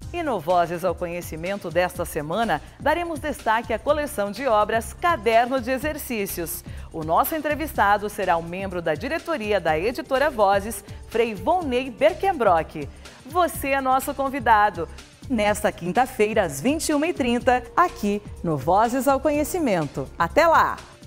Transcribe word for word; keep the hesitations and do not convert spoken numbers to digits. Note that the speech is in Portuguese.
E no Vozes ao Conhecimento desta semana, daremos destaque à coleção de obras Caderno de Exercícios. O nosso entrevistado será um membro da diretoria da editora Vozes, Frei Volney Berkenbrock. Você é nosso convidado. Nesta quinta-feira, às vinte e uma e trinta, aqui no Vozes ao Conhecimento. Até lá!